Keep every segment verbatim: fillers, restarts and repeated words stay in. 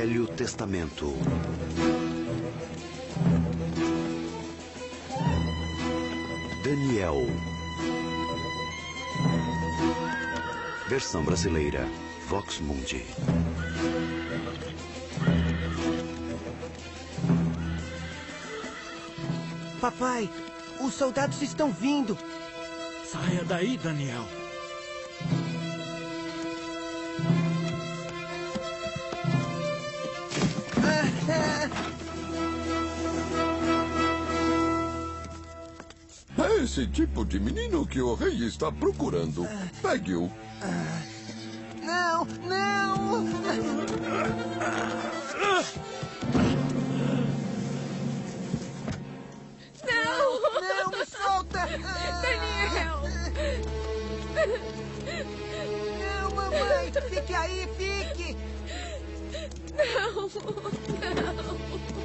Velho Testamento. Daniel. Versão brasileira, Vox Mundi. Papai, os soldados estão vindo. Saia daí, Daniel. É esse tipo de menino que o rei está procurando. Pegue-o. Não, não! Não! Não, me solta! Daniel! Não, mamãe! Fique aí, fique! Não! Não!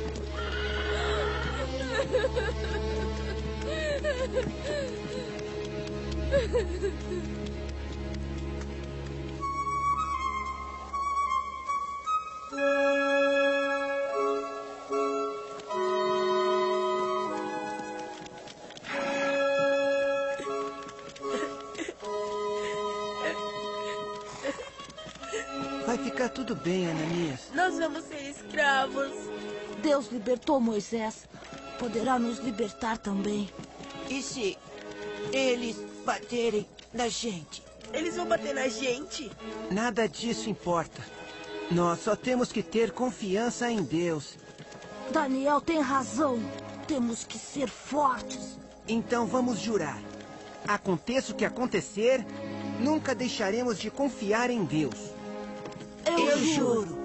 Vai ficar tudo bem, Ananias. Nós vamos ser escravos. Deus libertou Moisés. Poderá nos libertar também. E se eles baterem na gente? Eles vão bater na gente? Nada disso importa. Nós só temos que ter confiança em Deus. Daniel tem razão. Temos que ser fortes. Então vamos jurar. Aconteça o que acontecer, nunca deixaremos de confiar em Deus. Eu, Eu juro. juro.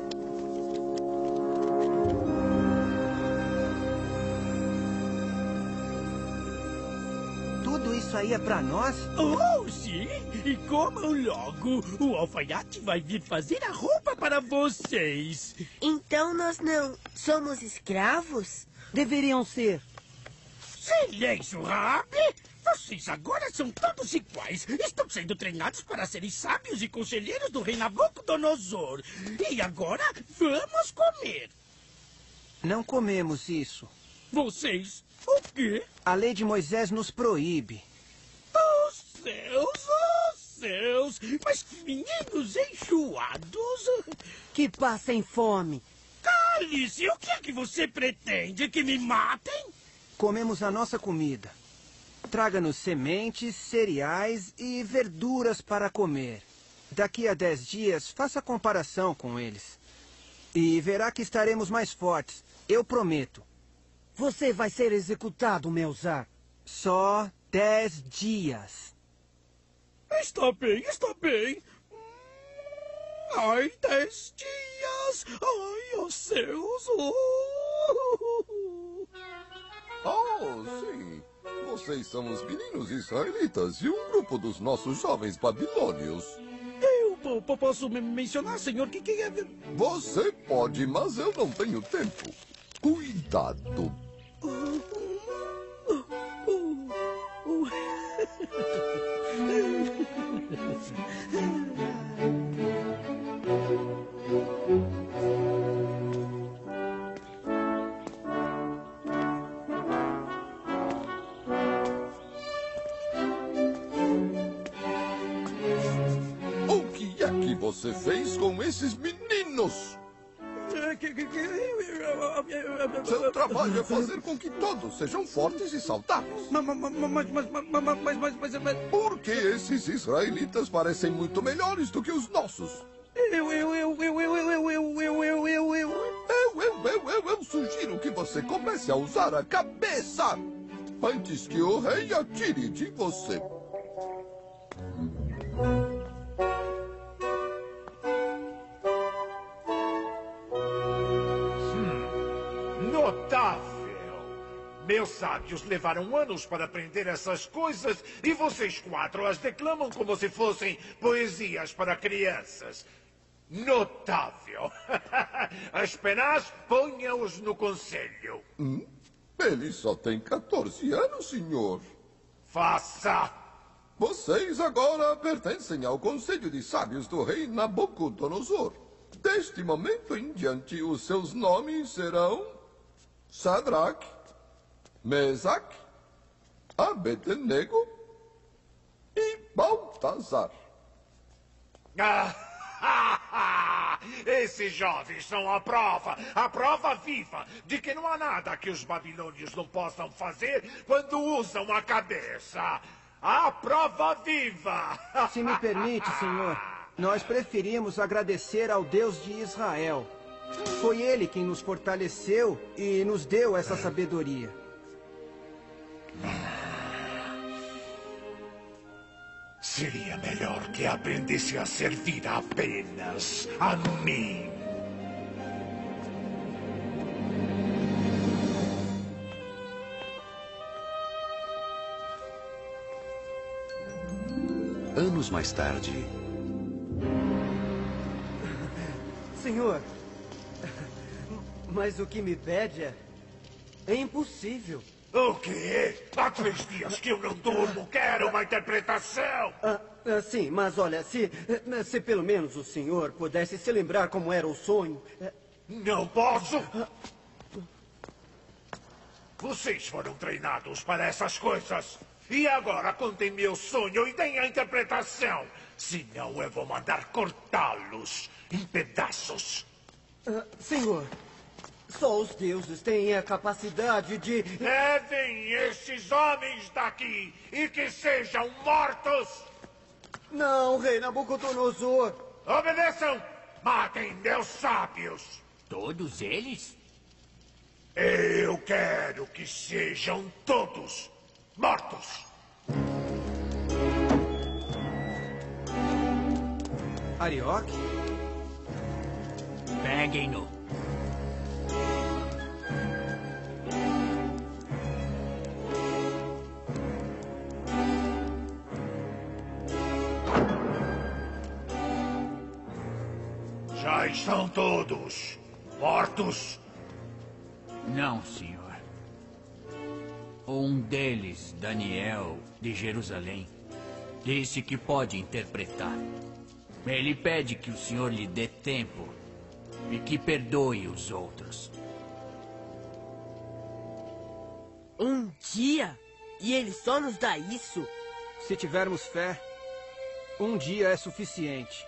Tudo isso aí é pra nós? Oh, sim! E comam logo! O alfaiate vai vir fazer a roupa para vocês! Então nós não somos escravos? Deveriam ser. Silêncio, Rabi! Vocês agora são todos iguais. Estão sendo treinados para serem sábios e conselheiros do rei Nabucodonosor. E agora vamos comer. Não comemos isso. Vocês, o quê? A lei de Moisés nos proíbe. Os céus, os céus! Mas que meninos enjoados! Que passem fome. Cale-se! O que é que você pretende? Que me matem? Comemos a nossa comida. Traga-nos sementes, cereais e verduras para comer. Daqui a dez dias, faça comparação com eles. E verá que estaremos mais fortes. Eu prometo. Você vai ser executado, Melzar. Só dez dias. Está bem, está bem. Ai, dez dias. Ai, os céus. Oh, Oh, sim. Vocês são os meninos israelitas e um grupo dos nossos jovens babilônios. Eu po- po- posso me mencionar, senhor, que quem é... Você pode, mas eu não tenho tempo. Cuidado. O que é que você fez com esses meninos? Seu trabalho é fazer com que todos sejam fortes e saudáveis. Mas, mas, mas, mas, mas, mas, mas, mas... Porque esses israelitas parecem muito melhores do que os nossos. Eu, eu, eu, eu, eu, eu, eu, eu, eu, eu, eu, eu... Eu, eu, eu, eu, eu sugiro que você comece a usar a cabeça antes que o rei atire de você. Notável! Meus sábios levaram anos para aprender essas coisas e vocês quatro as declamam como se fossem poesias para crianças. Notável! Apenas ponha-os no conselho. Hum? Ele só tem quatorze anos, senhor. Faça! Vocês agora pertencem ao Conselho de Sábios do Rei Nabucodonosor. Deste momento em diante, os seus nomes serão Sadraque, Mesaque, Abednego e Baltazar. Esses jovens são a prova, a prova viva de que não há nada que os babilônios não possam fazer quando usam a cabeça. A prova viva! Se me permite, senhor, nós preferimos agradecer ao Deus de Israel. Foi ele quem nos fortaleceu e nos deu essa sabedoria. Seria melhor que aprendesse a servir apenas a mim. Anos mais tarde... Senhor, mas o que me pede é... é impossível. O quê? Há três dias que eu não durmo. Quero uma interpretação. Ah, ah, sim, mas olha, se, se pelo menos o senhor pudesse se lembrar como era o sonho... Não posso. Vocês foram treinados para essas coisas. E agora contem meu sonho e deem a interpretação. Senão eu vou mandar cortá-los em pedaços. Ah, senhor, só os deuses têm a capacidade de... Levem esses homens daqui e que sejam mortos. Não, rei Nabucodonosor. Obedeçam. Matem meus sábios. Todos eles? Eu quero que sejam todos mortos. Arioque? Peguem-no. Já estão todos mortos? Não, senhor. Um deles, Daniel, de Jerusalém, disse que pode interpretar. Ele pede que o senhor lhe dê tempo e que perdoe os outros. Um dia? E ele só nos dá isso? Se tivermos fé, um dia é suficiente.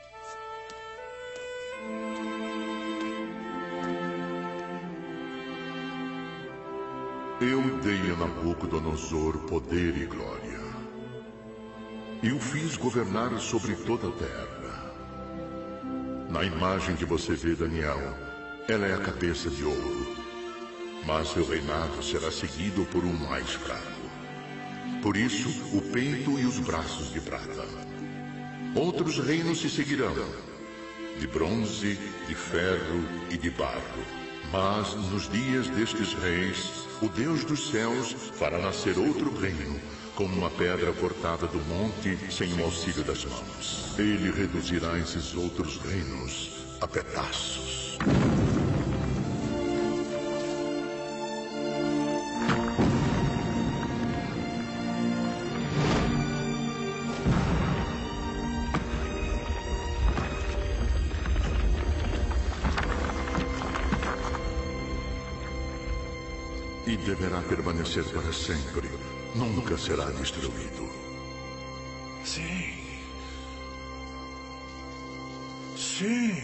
Eu dei a Nabucodonosor poder e glória, e o fiz governar sobre toda a terra. Na imagem que você vê, Daniel, ela é a cabeça de ouro, mas seu reinado será seguido por um mais fraco. Por isso, o peito e os braços de prata. Outros reinos se seguirão, de bronze, de ferro e de barro. Mas nos dias destes reis, o Deus dos céus fará nascer outro reino, como uma pedra cortada do monte sem o auxílio das mãos. Ele reduzirá esses outros reinos a pedaços. E deverá permanecer para sempre. Nunca será destruído. Sim. Sim.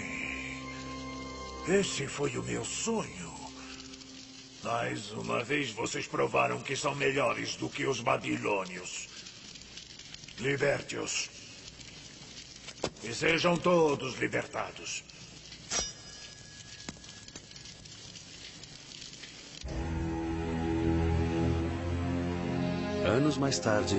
Esse foi o meu sonho. Mais uma vez vocês provaram que são melhores do que os babilônios. Liberte-os. E sejam todos libertados. Anos mais tarde...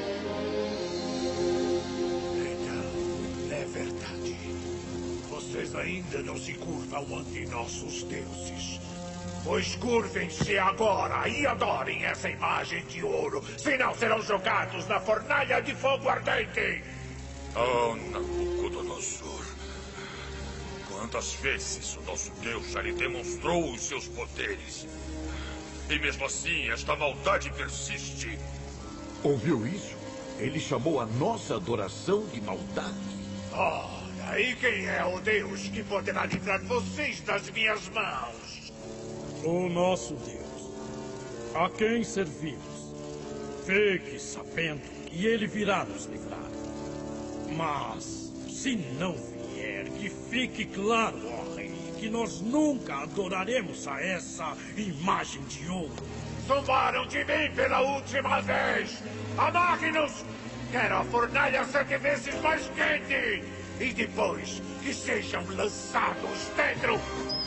Então, é verdade. Vocês ainda não se curvam ante nossos deuses. Pois curvem-se agora e adorem essa imagem de ouro, senão serão jogados na fornalha de fogo ardente. Oh, Nabucodonosor. Quantas vezes o nosso Deus já lhe demonstrou os seus poderes? E mesmo assim, esta maldade persiste. Ouviu isso? Ele chamou a nossa adoração de maldade. Ora, Olha, e quem é o Deus que poderá livrar vocês das minhas mãos? O nosso Deus, a quem servimos. Fique sabendo que ele virá nos livrar. Mas, se não vier, que fique claro, ó rei, que nós nunca adoraremos a essa imagem de ouro. Zombaram de mim pela última vez! Amargue-nos! Quero a fornalha sete vezes mais quente! E depois que sejam lançados dentro!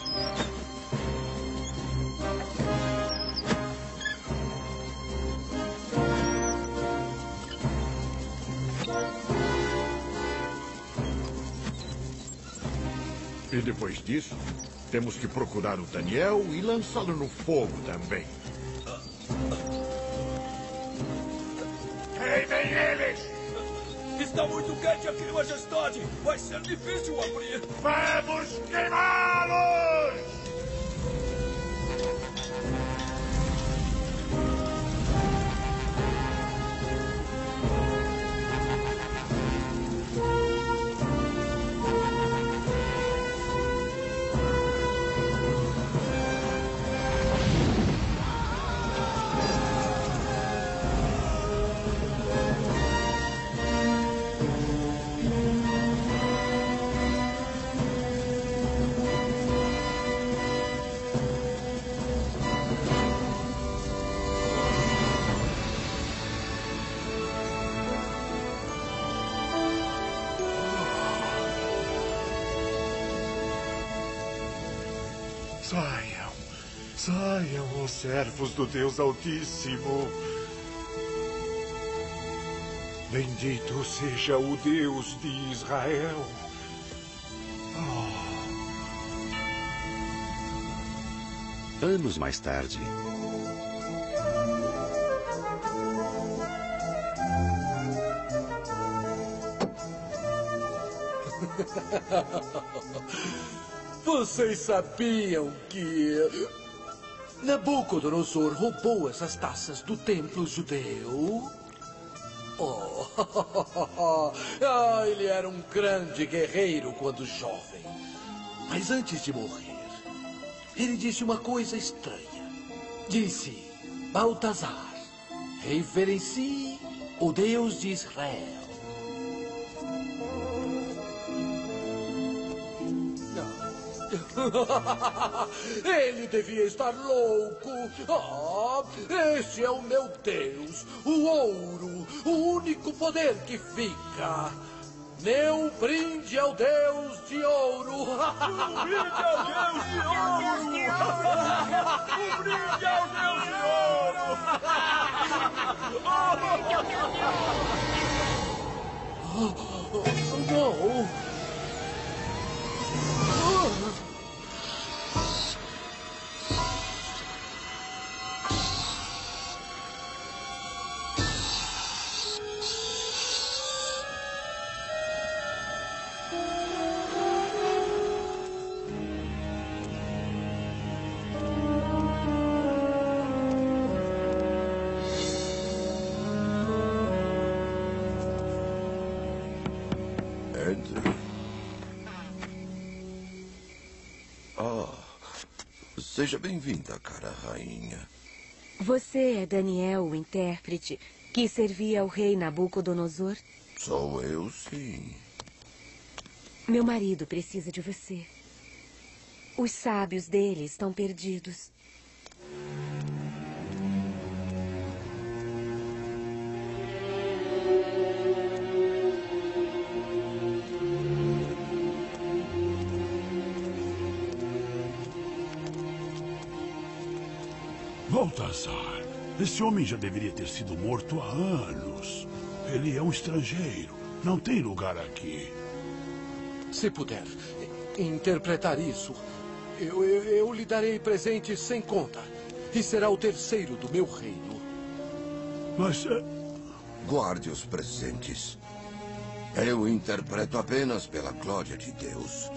E depois disso, temos que procurar o Daniel e lançá-lo no fogo também. Queimem eles! Está muito quente aqui, majestade! Vai ser difícil abrir! Vamos queimá-los! Saiam, saiam, os servos do Deus Altíssimo. Bendito seja o Deus de Israel. Oh. Anos mais tarde. Vocês sabiam que Nabucodonosor roubou essas taças do templo judeu? Oh, ah, ele era um grande guerreiro quando jovem. Mas antes de morrer, ele disse uma coisa estranha. Disse, Baltazar, reverencie o Deus de Israel. Ele devia estar louco. Ah, esse é o meu Deus, o ouro, o único poder que fica. Meu brinde ao Deus de ouro. Um brinde ao Deus de ouro. Um brinde ao Deus de ouro. Oh, não. Seja bem-vinda, cara rainha. Você é Daniel, o intérprete, que servia ao rei Nabucodonosor? Sou eu, sim. Meu marido precisa de você. Os sábios dele estão perdidos. Baltazar, esse homem já deveria ter sido morto há anos. Ele é um estrangeiro. Não tem lugar aqui. Se puder interpretar isso, eu, eu, eu lhe darei presentes sem conta. E será o terceiro do meu reino. Mas... Uh... Guarde os presentes. Eu interpreto apenas pela glória de Deus.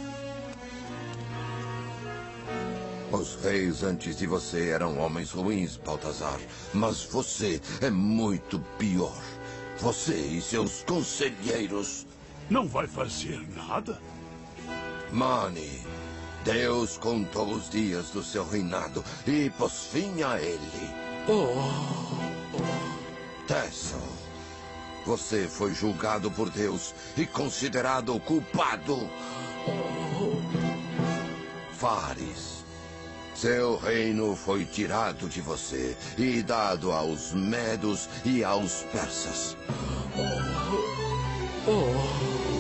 Os reis antes de você eram homens ruins, Baltazar. Mas você é muito pior. Você e seus conselheiros. Não vai fazer nada? Mani, Deus contou os dias do seu reinado e pôs fim a ele. Oh. Tessel, você foi julgado por Deus e considerado culpado. Fares, seu reino foi tirado de você e dado aos medos e aos persas. Oh. Oh.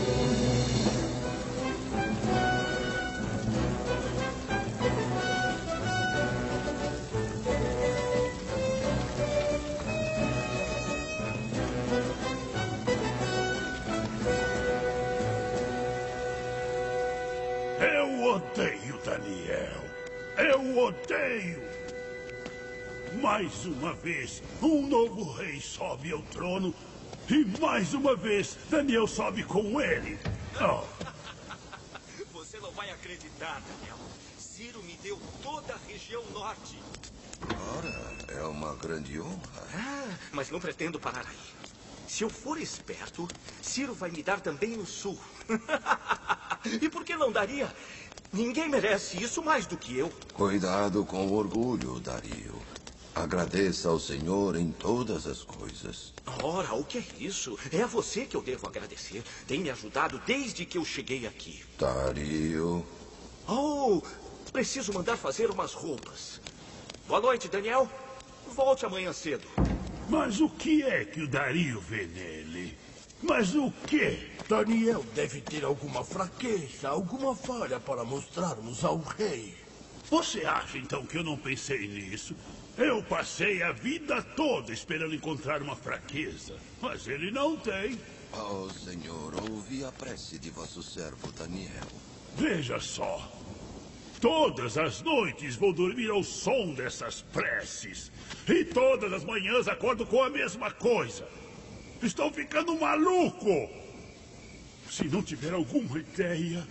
Eu odeio Daniel. Eu odeio. Mais uma vez, um novo rei sobe ao trono. E mais uma vez, Daniel sobe com ele. Oh. Você não vai acreditar, Daniel. Ciro me deu toda a região norte. Ora, é uma grande honra. Ah, mas não pretendo parar aí. Se eu for esperto, Ciro vai me dar também o sul. E por que não daria? Ninguém merece isso mais do que eu. Cuidado com o orgulho, Dario. Agradeça ao Senhor em todas as coisas. Ora, o que é isso? É a você que eu devo agradecer. Tem me ajudado desde que eu cheguei aqui. Dario. Oh, preciso mandar fazer umas roupas. Boa noite, Daniel. Volte amanhã cedo. Mas o que é que o Dario vê nele? Mas o quê? Daniel deve ter alguma fraqueza, alguma falha para mostrarmos ao rei. Você acha, então, que eu não pensei nisso? Eu passei a vida toda esperando encontrar uma fraqueza, mas ele não tem. Oh, Senhor, ouvi a prece de vosso servo Daniel. Veja só. Todas as noites vou dormir ao som dessas preces. E todas as manhãs acordo com a mesma coisa. Estou ficando maluco. Se não tiver alguma ideia...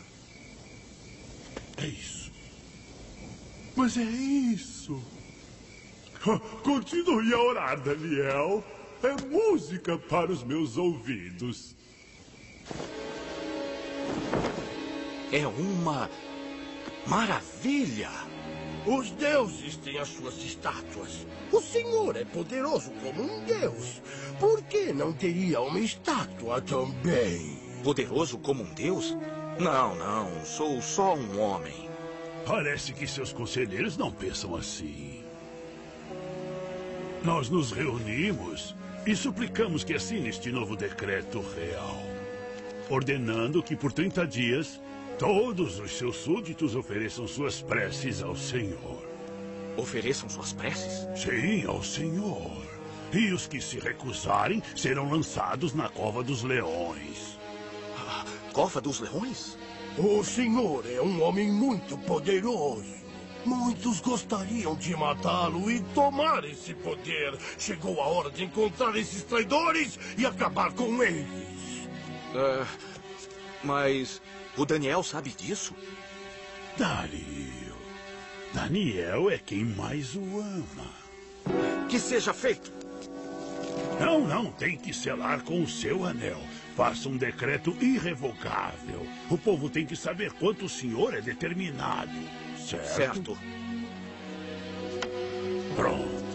É isso. Mas é isso. Continue a orar, Daniel. É música para os meus ouvidos. É uma maravilha. Os deuses têm as suas estátuas. O Senhor é poderoso como um deus. Por que não teria uma estátua também? Poderoso como um deus? Não, não. Sou só um homem. Parece que seus conselheiros não pensam assim. Nós nos reunimos e suplicamos que assine este novo decreto real, ordenando que por trinta dias todos os seus súditos ofereçam suas preces ao Senhor. Ofereçam suas preces? Sim, ao Senhor. E os que se recusarem serão lançados na Cova dos Leões. Ah, Cova dos Leões? O Senhor é um homem muito poderoso. Muitos gostariam de matá-lo e tomar esse poder. Chegou a hora de encontrar esses traidores e acabar com eles. Uh, mas o Daniel sabe disso? Dario. Daniel é quem mais o ama. Que seja feito. Não, não. Tem que selar com o seu anel. Faça um decreto irrevogável. O povo tem que saber quanto o senhor é determinado. Certo? Certo. Pronto.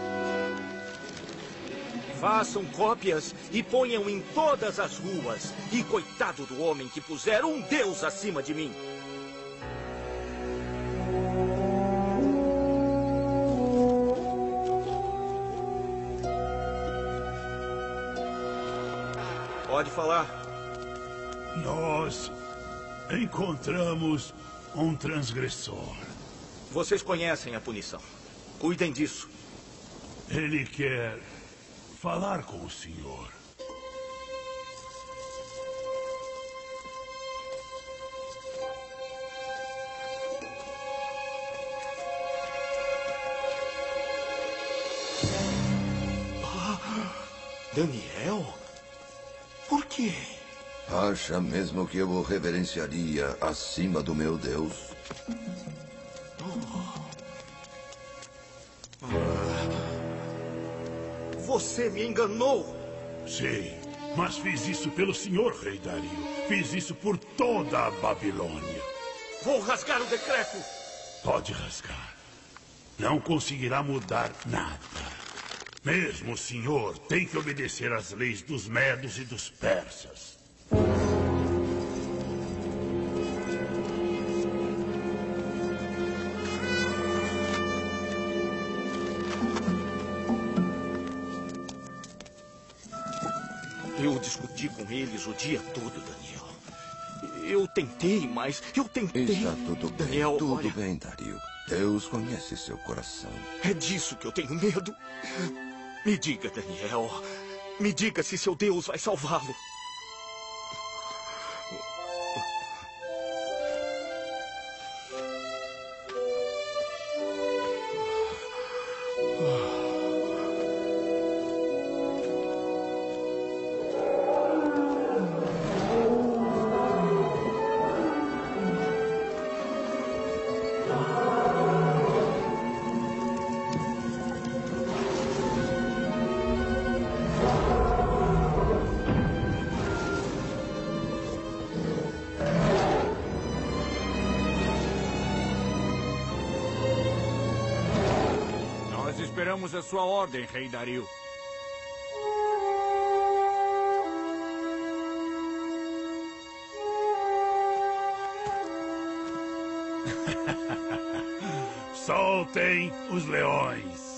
Façam cópias e ponham em todas as ruas. E coitado do homem que puser um deus acima de mim. Pode falar. Nós encontramos um transgressor. Vocês conhecem a punição. Cuidem disso. Ele quer falar com o senhor. Ah, Daniel? Por quê? Acha mesmo que eu o reverenciaria acima do meu Deus? Você me enganou. Sim, Mas fiz isso pelo senhor, Rei Dario. Fiz isso por toda a Babilônia. Vou rasgar o decreto. Pode rasgar. Não conseguirá mudar nada. Mesmo o senhor tem que obedecer às leis dos medos e dos persas. Eu discuti com eles o dia todo, Daniel. Eu tentei, mas eu tentei. Está tudo bem, Daniel, tudo olha... bem, Dario. Deus conhece seu coração. É disso que eu tenho medo. Me diga, Daniel. Me diga se seu Deus vai salvá-lo. Esperamos a sua ordem, Rei Dario. Soltem os leões.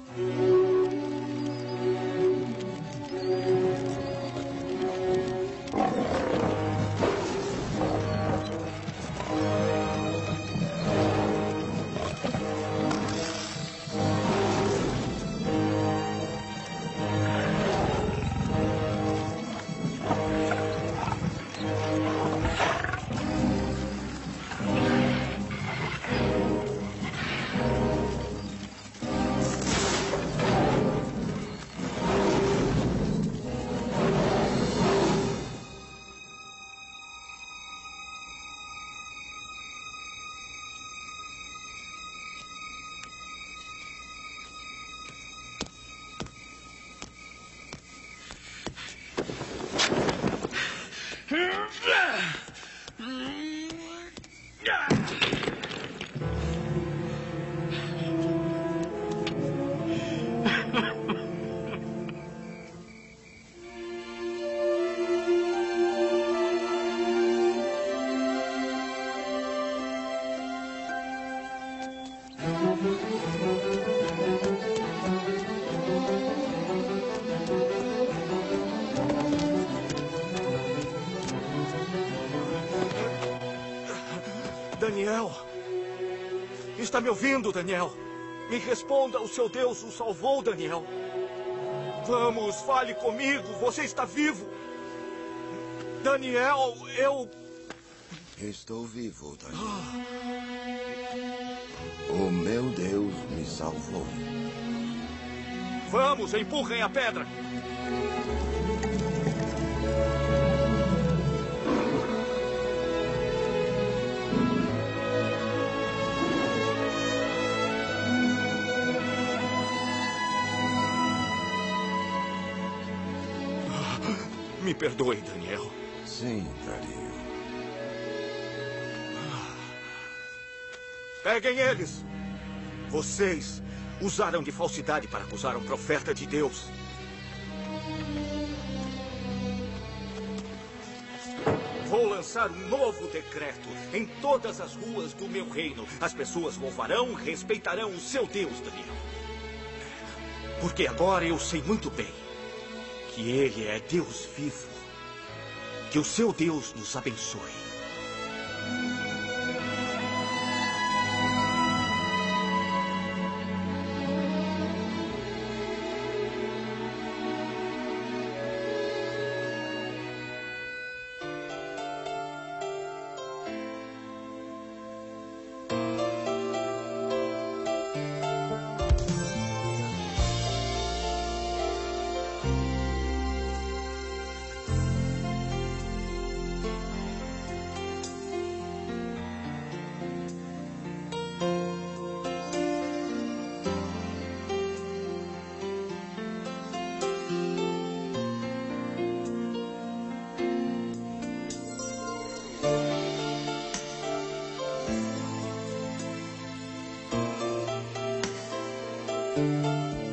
Daniel! Está me ouvindo, Daniel? Me responda, o seu Deus o salvou, Daniel. Vamos, fale comigo, você está vivo. Daniel, eu... Estou vivo, Daniel. O meu Deus me salvou. Vamos, empurrem a pedra. Me perdoe, Daniel. Sim, Dario. Peguem eles! Vocês usaram de falsidade para acusar um profeta de Deus. Vou lançar um novo decreto em todas as ruas do meu reino. As pessoas louvarão e respeitarão o seu Deus, Daniel. Porque agora eu sei muito bem que Ele é Deus vivo. Que o seu Deus nos abençoe. Música